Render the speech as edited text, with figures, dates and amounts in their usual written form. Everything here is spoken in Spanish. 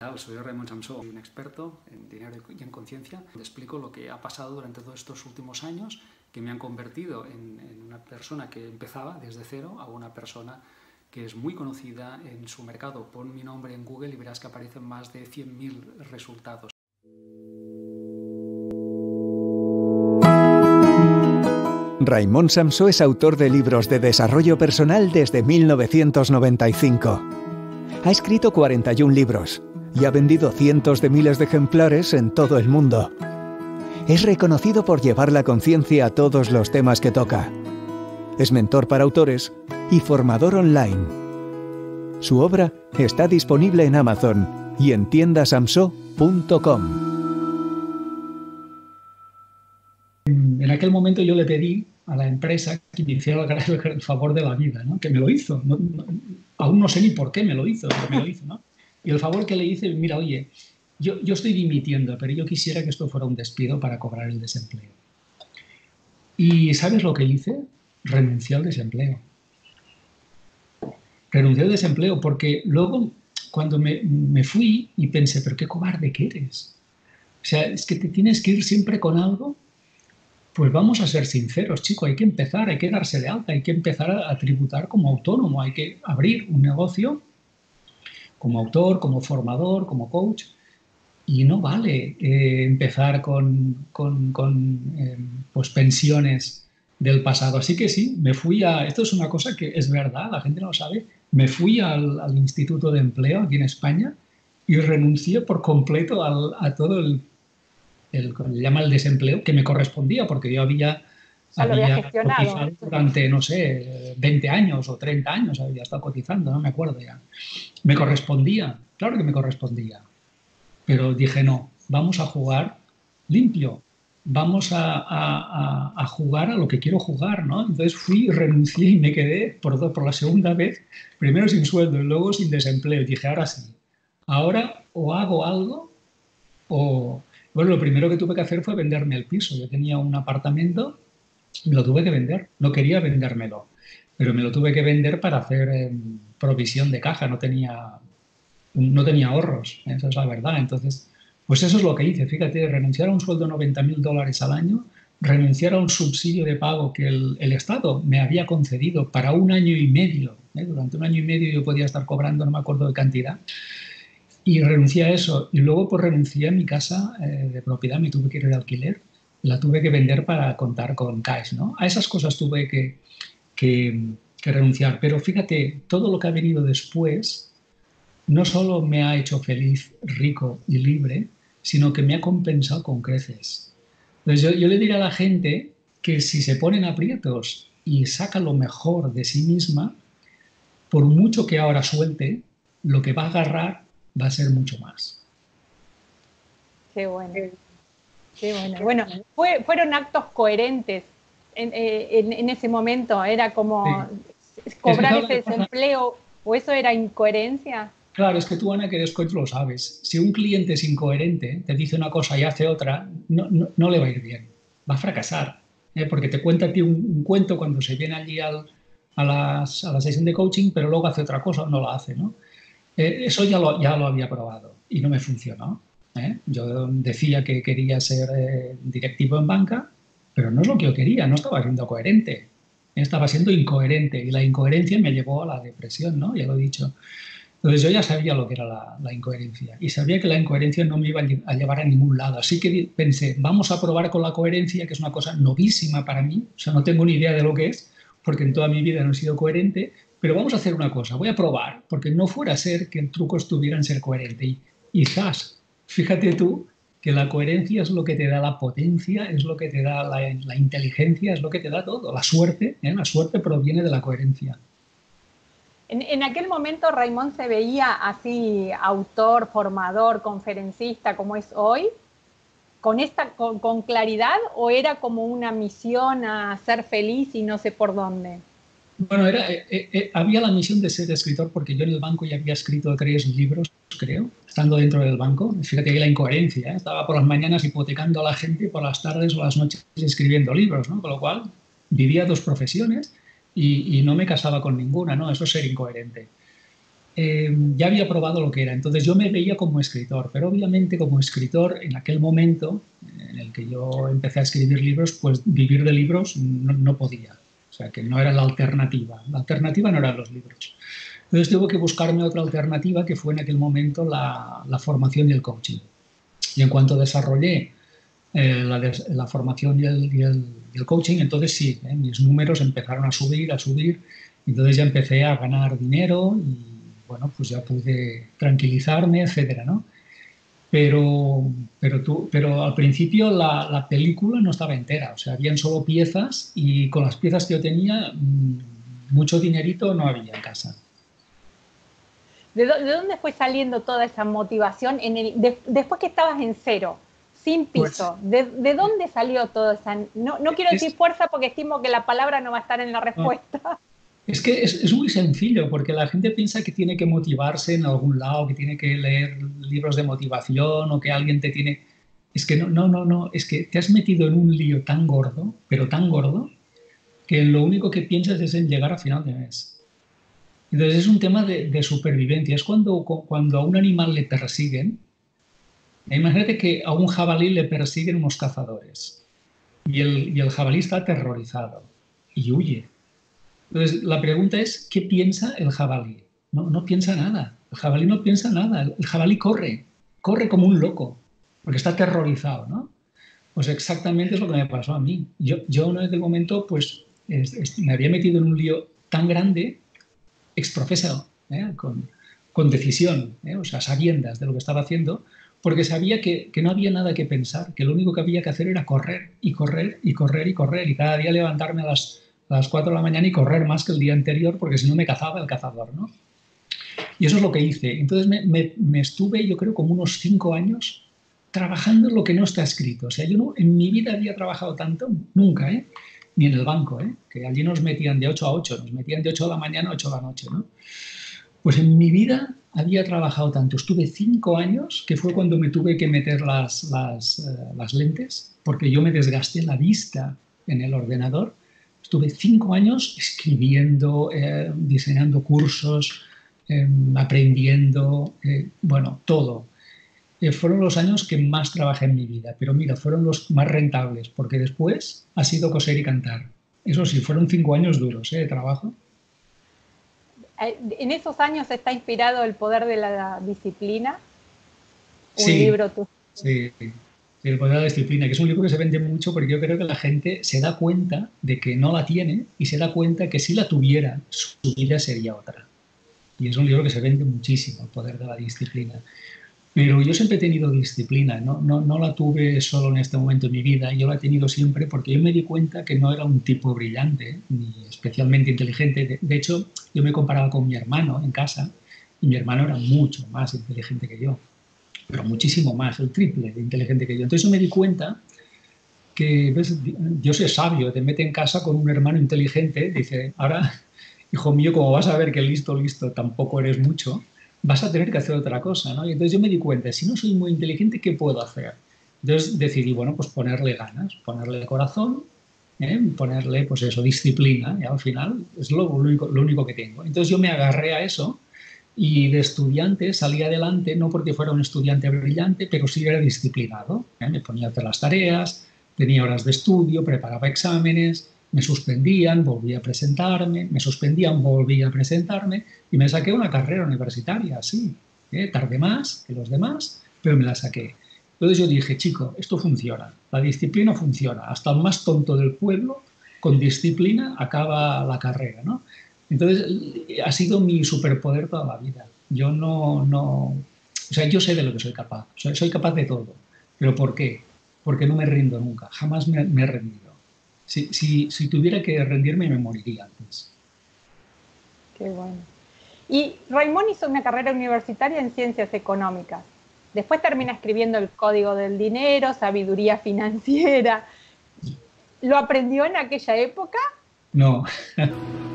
Soy Raymond Samsó, un experto en dinero y en conciencia. Te explico lo que ha pasado durante todos estos últimos años que me han convertido en una persona que empezaba desde cero a una persona que es muy conocida en su mercado. Pon mi nombre en Google y verás que aparecen más de 100.000 resultados. Raymond Samsó es autor de libros de desarrollo personal desde 1995. Ha escrito 41 libros y ha vendido cientos de miles de ejemplares en todo el mundo. Es reconocido por llevar la conciencia a todos los temas que toca. Es mentor para autores y formador online. Su obra está disponible en Amazon y en tiendasamso.com. En aquel momento yo le pedí a la empresa que me hiciera el favor de la vida, ¿no? Que me lo hizo. Aún no sé ni por qué me lo hizo, pero me lo hizo, ¿no? Y el favor que le hice, mira, oye, yo estoy dimitiendo, pero yo quisiera que esto fuera un despido para cobrar el desempleo. ¿Y sabes lo que hice? Renuncié al desempleo. Renuncié al desempleo porque luego, cuando me fui y pensé, pero qué cobarde que eres. O sea, es que te tienes que ir siempre con algo. Pues vamos a ser sinceros, chico, hay que empezar, hay que darse de alta, hay que empezar a tributar como autónomo, hay que abrir un negocio como autor, como formador, como coach, y no vale empezar con pues pensiones del pasado. Así que sí, me fui esto es una cosa que es verdad, la gente no lo sabe, me fui al Instituto de Empleo aquí en España y renuncié por completo a todo le llama el desempleo, que me correspondía, porque yo había cotizado durante, no sé, 20 años o 30 años, había estado cotizando, no me acuerdo ya. Me correspondía, claro que me correspondía, pero dije no, vamos a jugar limpio, vamos a jugar a lo que quiero jugar, ¿no? Entonces fui, renuncié y me quedé por la segunda vez, primero sin sueldo y luego sin desempleo. Y dije, ahora sí, ahora o hago algo o... Bueno, lo primero que tuve que hacer fue venderme el piso. Yo tenía un apartamento, me lo tuve que vender. No quería vendérmelo, pero me lo tuve que vender para hacer provisión de caja. No tenía ahorros, esa es la verdad. Entonces, pues eso es lo que hice. Fíjate, renunciar a un sueldo de $90.000 al año, renunciar a un subsidio de pago que el Estado me había concedido para un año y medio. Durante un año y medio yo podía estar cobrando, no me acuerdo de cantidad. Y renuncié a eso. Y luego pues renuncié a mi casa de propiedad, me tuve que ir de alquiler, la tuve que vender para contar con cash, ¿no? A esas cosas tuve que renunciar. Pero fíjate, todo lo que ha venido después no solo me ha hecho feliz, rico y libre, sino que me ha compensado con creces. Entonces yo le diría a la gente que si se ponen aprietos y saca lo mejor de sí misma, por mucho que ahora suelte, lo que va a agarrar va a ser mucho más. Qué bueno. Qué bueno. Bueno, fueron actos coherentes en ese momento. Era como cobrar ese desempleo, ¿o eso era incoherencia? Claro, es que tú, Ana, que eres coach, lo sabes. Si un cliente es incoherente, te dice una cosa y hace otra, no le va a ir bien. Va a fracasar. Porque te cuenta a ti un cuento cuando se viene allí a la sesión de coaching, pero luego hace otra cosa o no la hace, ¿no? Eso ya lo había probado y no me funcionó. Yo decía que quería ser directivo en banca, pero no es lo que yo quería, no estaba siendo coherente. Estaba siendo incoherente y la incoherencia me llevó a la depresión, ¿no? Ya lo he dicho. Entonces yo ya sabía lo que era la incoherencia y sabía que la incoherencia no me iba a llevar a ningún lado. Así que pensé, vamos a probar con la coherencia, que es una cosa novísima para mí. O sea, no tengo ni idea de lo que es, porque en toda mi vida no he sido coherente. Pero vamos a hacer una cosa, voy a probar, porque no fuera a ser que el truco estuviera en ser coherente. Y zas, fíjate tú que la coherencia es lo que te da la potencia, es lo que te da la inteligencia, es lo que te da todo. La suerte proviene de la coherencia. En aquel momento Raymond se veía así, autor, formador, conferencista, como es hoy, con claridad, o era como una misión a ser feliz y no sé por dónde. Bueno, había la misión de ser escritor porque yo en el banco ya había escrito 3 libros, creo, estando dentro del banco. Fíjate que la incoherencia, ¿eh? Estaba por las mañanas hipotecando a la gente y por las tardes o las noches escribiendo libros, ¿no? Con lo cual vivía 2 profesiones y no me casaba con ninguna, ¿no? Eso es ser incoherente. ya había probado lo que era. Entonces yo me veía como escritor, pero obviamente como escritor en aquel momento en el que yo empecé a escribir libros, pues vivir de libros no podía. O sea, que no era la alternativa. La alternativa no eran los libros. Entonces tuve que buscarme otra alternativa que fue en aquel momento la formación y el coaching. Y en cuanto desarrollé la formación y el coaching, entonces sí, mis números empezaron a subir, entonces ya empecé a ganar dinero y bueno, pues ya pude tranquilizarme, etcétera, ¿no? Pero al principio la película no estaba entera, o sea, habían solo piezas y con las piezas que yo tenía, mucho dinerito no había en casa. ¿De dónde fue saliendo toda esa motivación después que estabas en cero, sin piso? Pues, ¿de dónde salió toda esa...? No quiero decir fuerza porque estimo que la palabra no va a estar en la respuesta. No. Es que es muy sencillo, porque la gente piensa que tiene que motivarse en algún lado, que tiene que leer libros de motivación o que alguien te tiene... Es que no, es que te has metido en un lío tan gordo, pero tan gordo, que lo único que piensas es en llegar a final de mes. Entonces es un tema de supervivencia. Es cuando a un animal le persiguen. Imagínate que a un jabalí le persiguen unos cazadores y el jabalí está aterrorizado y huye. Entonces la pregunta es, ¿qué piensa el jabalí? No piensa nada. El jabalí no piensa nada. El jabalí corre como un loco porque está aterrorizado, ¿no? Pues exactamente es lo que me pasó a mí. Yo en aquel momento pues me había metido en un lío tan grande, exprofeso, con decisión, o sea, sabiendas de lo que estaba haciendo, porque sabía que no había nada que pensar, que lo único que había que hacer era correr y correr y correr y correr, y cada día levantarme a las 4 de la mañana y correr más que el día anterior, porque si no me cazaba el cazador, ¿no? Y eso es lo que hice. Entonces me estuve, yo creo, como unos 5 años trabajando en lo que no está escrito. O sea, yo en mi vida había trabajado tanto, nunca, ni en el banco, que allí nos metían de 8 a 8, nos metían de 8 de la mañana a 8 de la noche, ¿no? Pues en mi vida había trabajado tanto. Estuve 5 años, que fue cuando me tuve que meter las lentes, porque yo me desgasté la vista en el ordenador. Estuve 5 años escribiendo, diseñando cursos, aprendiendo, bueno, todo. Fueron los años que más trabajé en mi vida, pero mira, fueron los más rentables, porque después ha sido coser y cantar. Eso sí, fueron 5 años duros de trabajo. ¿En esos años está inspirado El poder de la disciplina? Un libro tú. Sí, El poder de la disciplina, que es un libro que se vende mucho porque yo creo que la gente se da cuenta de que no la tiene y se da cuenta que si la tuviera, su vida sería otra. Y es un libro que se vende muchísimo, El poder de la disciplina. Pero yo siempre he tenido disciplina, no la tuve solo en este momento de mi vida, yo la he tenido siempre porque yo me di cuenta que no era un tipo brillante ni especialmente inteligente. De hecho, yo me comparaba con mi hermano en casa y mi hermano era mucho más inteligente que yo, pero muchísimo más, el triple de inteligente que yo. Entonces yo me di cuenta que, ¿ves? Dios es sabio, te mete en casa con un hermano inteligente, dice, ahora, hijo mío, como vas a ver que listo tampoco eres mucho, vas a tener que hacer otra cosa, ¿no? Y entonces yo me di cuenta, si no soy muy inteligente, ¿qué puedo hacer? Entonces decidí, bueno, pues ponerle ganas, ponerle corazón, ponerle, pues eso, disciplina, y al final es lo único que tengo. Entonces yo me agarré a eso y de estudiante salí adelante, no porque fuera un estudiante brillante, pero sí era disciplinado, me ponía a hacer las tareas, tenía horas de estudio, preparaba exámenes, me suspendían, volvía a presentarme, me suspendían, volvía a presentarme y me saqué una carrera universitaria, sí, tardé más que los demás, pero me la saqué. Entonces yo dije, chico, esto funciona, la disciplina funciona, hasta el más tonto del pueblo con disciplina acaba la carrera, ¿no? Entonces ha sido mi superpoder toda la vida. Yo o sea, yo sé de lo que soy capaz, soy capaz de todo, pero ¿por qué? Porque no me rindo nunca, jamás me he rendido. Si tuviera que rendirme, me moriría antes. Qué bueno. Y Raimon hizo una carrera universitaria en ciencias económicas. Después termina escribiendo El Código del Dinero, Sabiduría Financiera. ¿Lo aprendió en aquella época? No.